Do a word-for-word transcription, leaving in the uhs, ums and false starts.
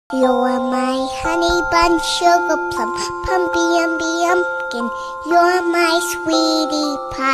You're my honey bun, sugar plum, pumpy umby umpkin. You're my sweetie pie.